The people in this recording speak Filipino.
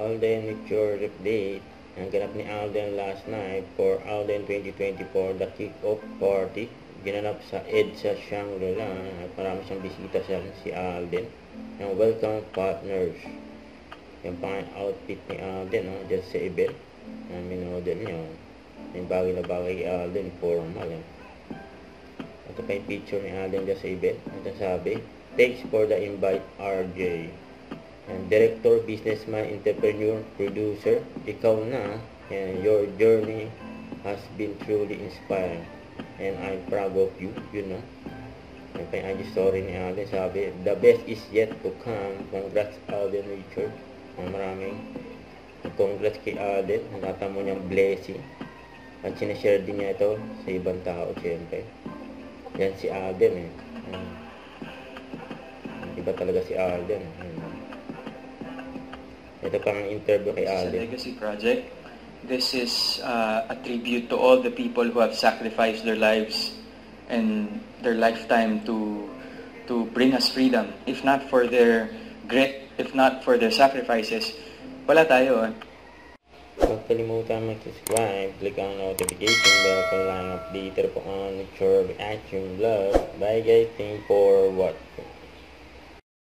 Alden with your update. Ang ganap ni Alden last night for Alden 2024, the kick-off party. Ginanap sa EDSA Shangri-La at marami siyang bisita si Alden. Yung welcome partners. Yung pang outfit ni Alden, just sa event. Minodel niya. Yung bagay na bagay kay Alden, formal. Ito pa yung picture ni Alden just sa event. Ito sabi, thanks for the invite, RJ. And director, businessman, entrepreneur, producer, ikaw na, and your journey has been truly inspiring. And I'm proud of you, you know. Yung pa yung IG story ni Alden, sabi, the best is yet to come. Congrats, Alden Richard. Maraming congrats kay Alden. Natamo niyang blessing. At sinashare din niya ito sa ibang tao, siyempre. Yan si Alden, Iba talaga si Alden. Ito pang interview kay Alden. It's a legacy project. This is a tribute to all the people who have sacrificed their lives and their lifetime to bring us freedom. If not for their grit, if not for their sacrifices, wala tayo. Huwag kalimutan mag-subscribe, click ang notification bell para lang updated po on your reaction vlog. Bye guys, thank you for watching.